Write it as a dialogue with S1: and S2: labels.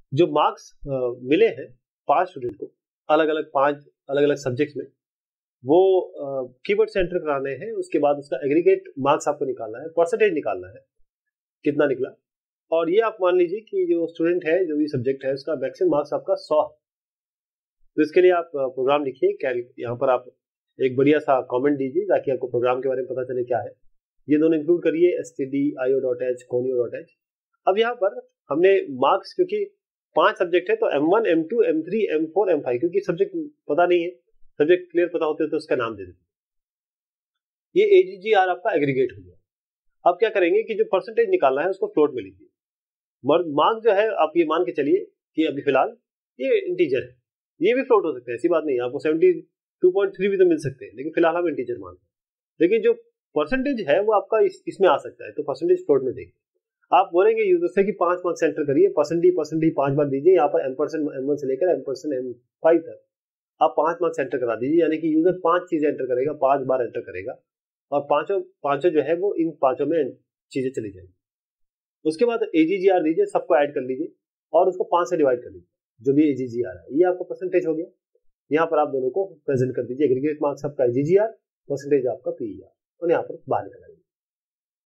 S1: जो मार्क्स मिले हैं 5 स्टूडेंट को अलग अलग 5 अलग अलग सब्जेक्ट्स में, वो कीवर्ड से एंटर कराने हैं। उसके बाद उसका एग्रीगेट मार्क्स आपको निकालना है, परसेंटेज निकालना है कितना निकला। और ये आप मान लीजिए कि जो स्टूडेंट है, जो भी सब्जेक्ट है, उसका मैक्सिमम मार्क्स आपका 100 है। तो इसके लिए आप प्रोग्राम लिखिए, यहाँ पर आप एक बढ़िया सा कमेंट दीजिए ताकि आपको प्रोग्राम के बारे में पता चले क्या है। ये दोनों इंक्लूड करिए, stdio.h, conio.h। अब यहाँ पर हमने मार्क्स, क्योंकि 5 सब्जेक्ट है तो M1, M2, M3, M4, M5, क्योंकि सब्जेक्ट पता नहीं है, सब्जेक्ट क्लियर पता होते तो उसका नाम दे देते। ये AGGR आपका एग्रीगेट हो गया। अब क्या करेंगे कि जो परसेंटेज निकालना है उसको फ्लोट में लीजिए। मार्क्स जो है आप ये मान के चलिए कि अभी फिलहाल ये इंटीजर है, ये भी फ्लोट हो सकते हैं, ऐसी बात नहीं है। आपको 72.3 भी तो मिल सकते हैं, लेकिन फिलहाल हम इंटीजर मानते हैं। लेकिन जो परसेंटेज है वो आपका इसमें आ सकता है, तो परसेंटेज फ्लोट में देंगे। आप बोलेंगे यूजर से कि 5 मार्क्स एंटर करिए, परसेंटेज 5 बार दीजिए। यहाँ पर M1 से लेकर M5 तक आप 5 मार्क्स एंटर करा दीजिए, यानी कि यूजर 5 चीजें एंटर करेगा, 5 बार एंटर करेगा, और पांचों जो है वो इन 5 में चीजें चली जाएंगी। उसके बाद AGGR दीजिए, सबको ऐड कर लीजिए और उसको 5 से डिवाइड कर लीजिए, जो भी AGGR है। ये आपका परसेंटेज हो गया। यहाँ पर आप दोनों को प्रेजेंट कर दीजिए, एग्रीगेट मार्क्स आपका AGGR, परसेंटेज आपका PER, और यहाँ पर बाहर निकल आइए।